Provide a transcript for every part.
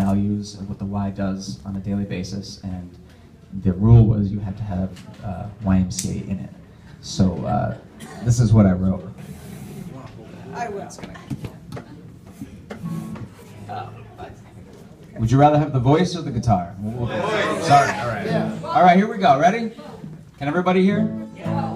values of what the Y does on a daily basis, and the rule was you had to have YMCA in it. So this is what I wrote. Would you rather have the voice or the guitar? Sorry, all right. Yeah. All right, here we go. Ready? Can everybody hear? Yeah.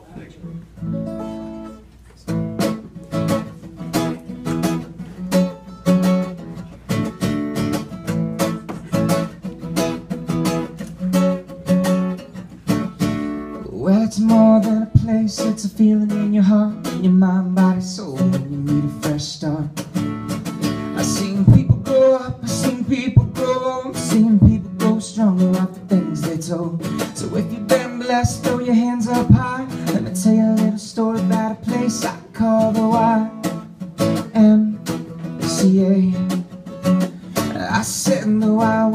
Well, it's more than a place, it's a feeling in your heart, in your mind, body, soul, when you need a fresh start. I've seen people grow up, I've seen people grow, I've seen people grow stronger off the things they told. So if you've been blessed, throw your hands up high. Let me tell you a little story about a place I call the YMCA. I said the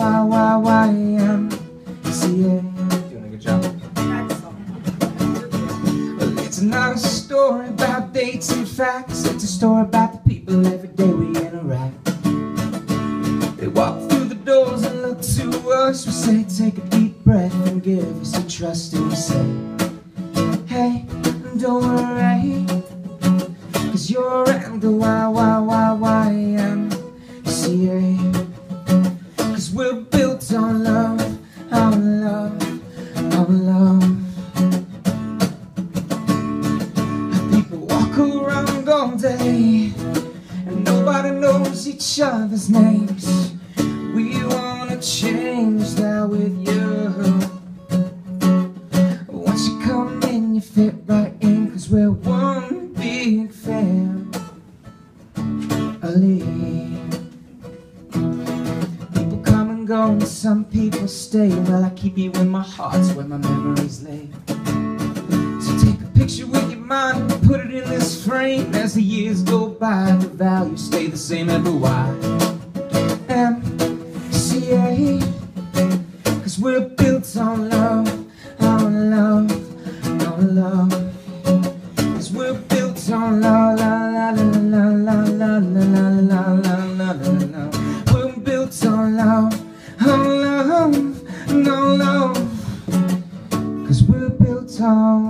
YMCA. Doing a good job. Well, it's not a story about dates and facts, it's a story about the people every day we interact. They walk through the doors and look to us. We say, take a deep breath and give us a trust. And we say, hey, don't worry, 'cause you're in the YMCA. 'Cause we're built on love, on love, on love. People walk around all day and nobody knows each other's names. We wanna change that with you. Once you come in, you fit right in, 'cause we're one big family. People come and go and some people stay. Well, I keep you in my heart, where my memories lay. So take a picture with your mind and put it in this frame. As the years go by, the values stay the same every YMCA. 'Cause we're built on love, on love, on love. 'Cause we're built on love, la la la la la la la la la la la. We're built on love, on love, on love. 'Cause we're built on